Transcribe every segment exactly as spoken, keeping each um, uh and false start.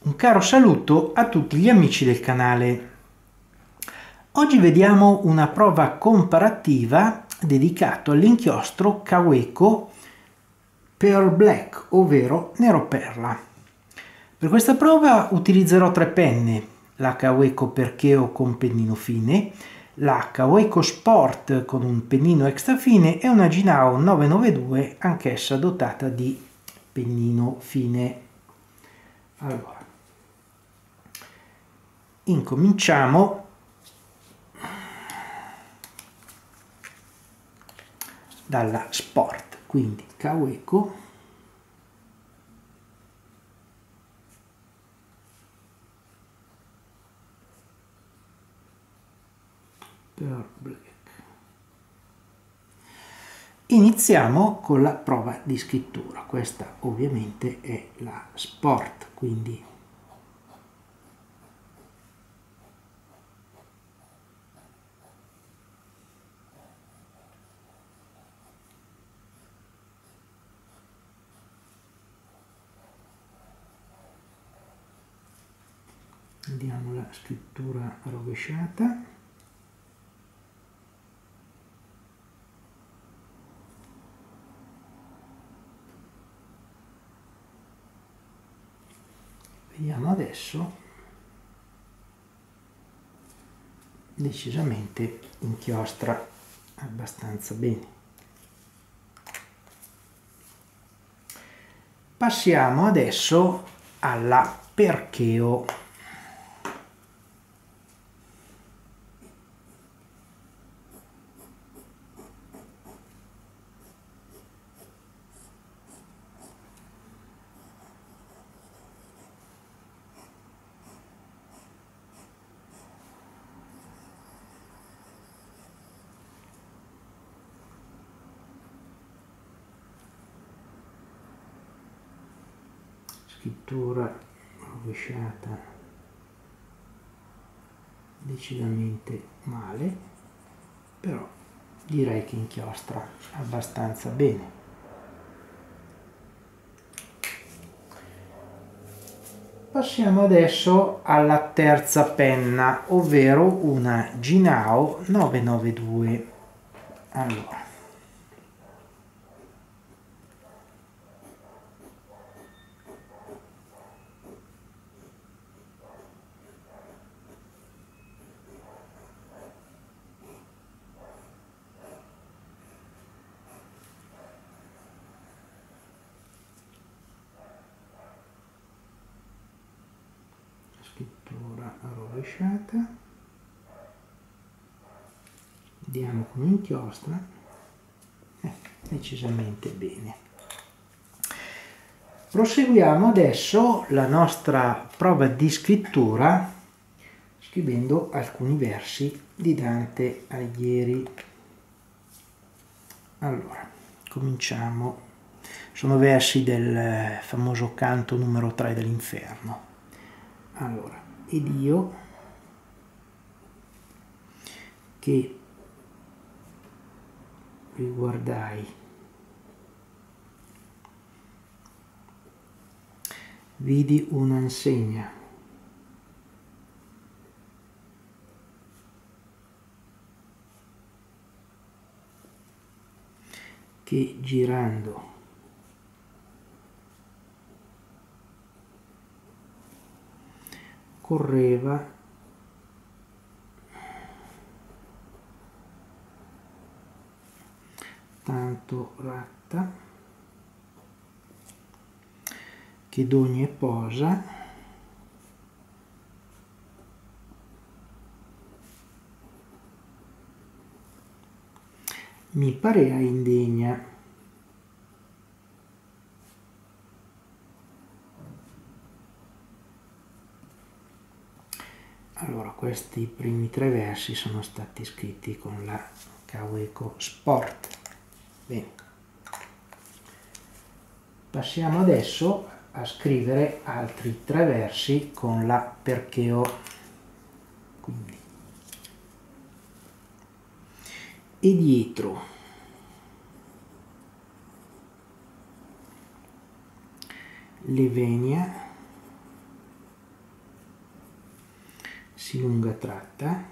Un caro saluto a tutti gli amici del canale. Oggi vediamo una prova comparativa dedicata all'inchiostro Kaweco Pearl Black, ovvero nero perla. Per questa prova utilizzerò tre penne: la Kaweco Percheo con pennino fine, la Kaweco Sport con un pennino extra fine e una Jinao novecentonovantadue, anch'essa dotata di pennino fine. Allora, incominciamo dalla Sport, quindi Kaweco Pearl Black. Iniziamo con la prova di scrittura. Questa ovviamente è la Sport, quindi vediamo la scrittura rovesciata. Vediamo adesso, decisamente inchiostra abbastanza bene. Passiamo adesso alla Percheo. Scrittura rovesciata decisamente male, però direi che inchiostra abbastanza bene. Passiamo adesso alla terza penna, ovvero una Jinao novecentonovantadue. Allora, scrittura rovesciata, vediamo come inchiostra, eh, decisamente bene. Proseguiamo adesso la nostra prova di scrittura scrivendo alcuni versi di Dante Alighieri. Allora, cominciamo. Sono versi del famoso canto numero tre dell'Inferno. Allora, ed io che riguardai vidi una insegna che girando correva tanto ratta che d'ogni posa mi parea indegna. Allora, questi primi tre versi sono stati scritti con la Kaweco Sport. Bene. Passiamo adesso a scrivere altri tre versi con la Percheo. Quindi, e dietro le venia si lunga tratta,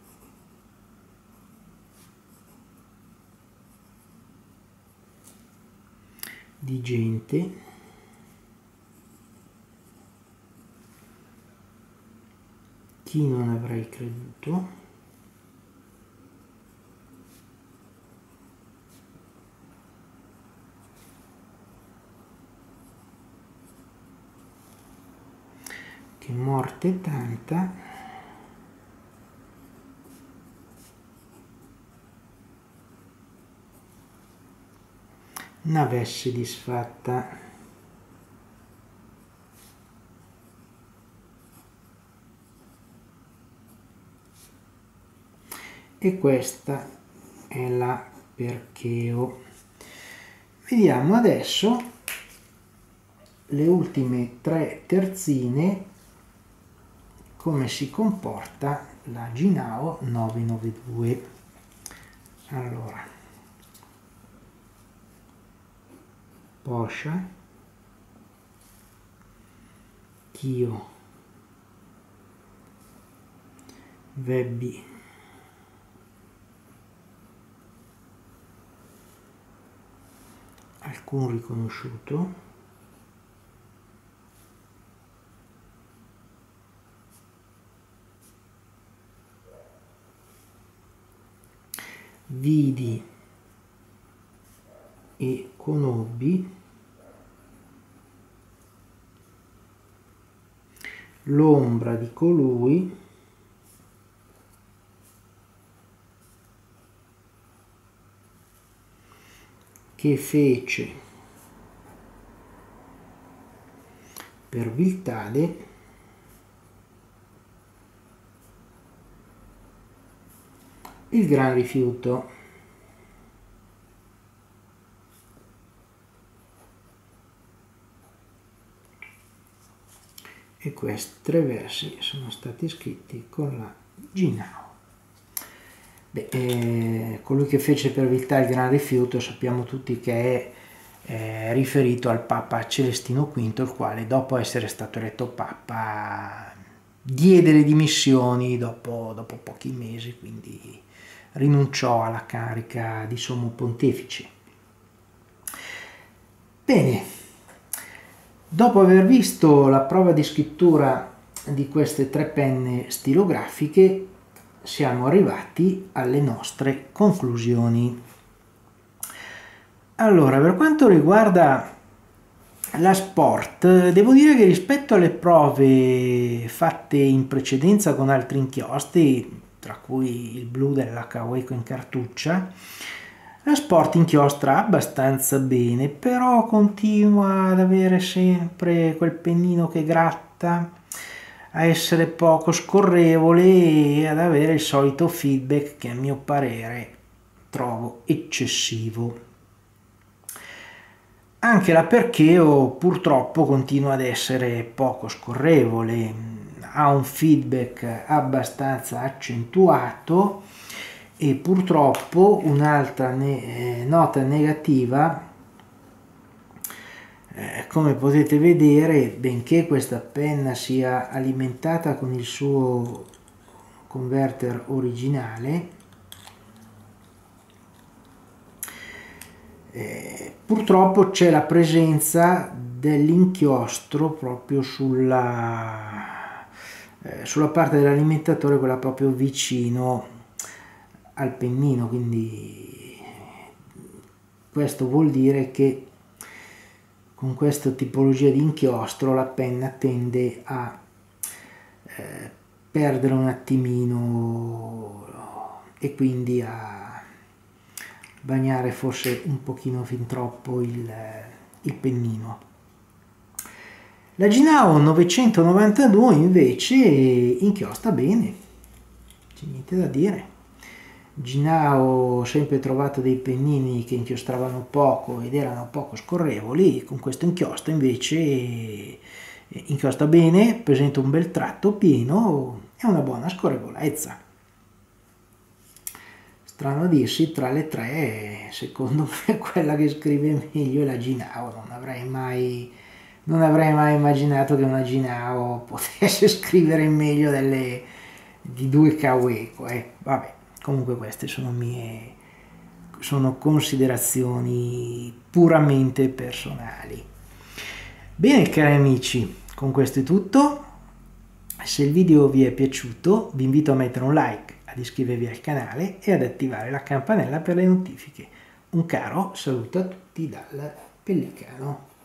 di gente, chi non avrei creduto, che morte tanta, n'avesse disfatta. E questa è la Percheo. Vediamo adesso le ultime tre terzine, come si comporta la Jinao novecentonovantadue. Allora, Poscia, Chio, Webby, alcun riconosciuto, vidi e conobbi, l'ombra di colui che fece per viltade il gran rifiuto. E questi tre versi sono stati scritti con la Jinao. Beh, eh, colui che fece per viltà il gran rifiuto sappiamo tutti che è eh, riferito al Papa Celestino quinto, il quale dopo essere stato eletto Papa diede le dimissioni dopo, dopo pochi mesi, quindi rinunciò alla carica di sommo pontefice. Bene, dopo aver visto la prova di scrittura di queste tre penne stilografiche, siamo arrivati alle nostre conclusioni. Allora, per quanto riguarda la Sport, devo dire che rispetto alle prove fatte in precedenza con altri inchiostri, tra cui il blu della Kaweco in cartuccia, la Sport inchiostra abbastanza bene, però continua ad avere sempre quel pennino che gratta, a essere poco scorrevole e ad avere il solito feedback che a mio parere trovo eccessivo. Anche la Percheo purtroppo continua ad essere poco scorrevole, ha un feedback abbastanza accentuato e purtroppo un'altra ne- eh, nota negativa, eh, come potete vedere, benché questa penna sia alimentata con il suo converter originale, eh, purtroppo c'è la presenza dell'inchiostro proprio sulla, eh, sulla parte dell'alimentatore, quella proprio vicino al pennino, quindi questo vuol dire che con questa tipologia di inchiostro la penna tende a eh, perdere un attimino e quindi a bagnare forse un pochino fin troppo il, il pennino. La Jinao novecentonovantadue invece inchiosta bene, c'è niente da dire. Jinao ho sempre trovato dei pennini che inchiostravano poco ed erano poco scorrevoli, con questo inchiostro invece inchiosta bene, presenta un bel tratto pieno e una buona scorrevolezza. Strano a dirsi, tra le tre secondo me quella che scrive meglio è la Jinao. Non avrei mai, non avrei mai immaginato che una Jinao potesse scrivere meglio delle di due Kaweco, eh. Vabbè, comunque queste sono mie, sono considerazioni puramente personali. Bene cari amici, con questo è tutto. Se il video vi è piaciuto vi invito a mettere un like, ad iscrivervi al canale e ad attivare la campanella per le notifiche. Un caro saluto a tutti dal Pellicano.